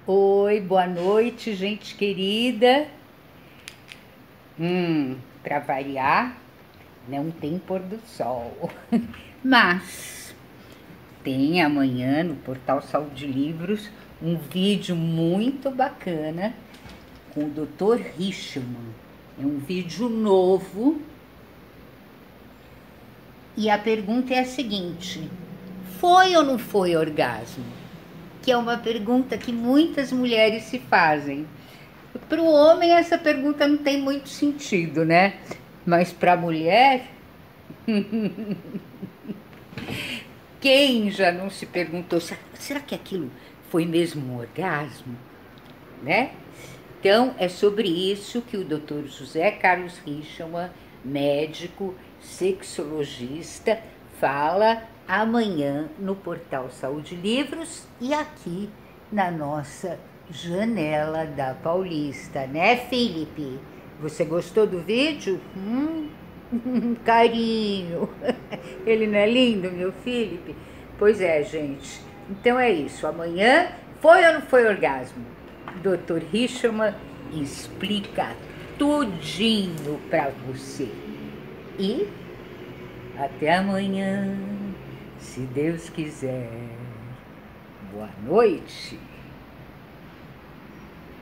Oi, boa noite, gente querida. Para variar, não tem pôr do sol, mas tem amanhã no Portal Saúde Livros um vídeo muito bacana com o Dr. Richman. É um vídeo novo e a pergunta é a seguinte: foi ou não foi orgasmo? Que é uma pergunta que muitas mulheres se fazem. Para o homem essa pergunta não tem muito sentido, né? Mas para a mulher, quem já não se perguntou, será que aquilo foi mesmo um orgasmo? Né? Então, é sobre isso que o Dr. José Carlos Richman, médico, sexologista, fala amanhã no Portal Saúde Livros e aqui na nossa Janela da Paulista, né, Felipe? Você gostou do vídeo? Carinho. Ele não é lindo, meu Felipe? Pois é, gente. Então é isso. Amanhã foi ou não foi orgasmo? Dr. Richman explica tudinho pra você. E até amanhã, se Deus quiser. Boa noite.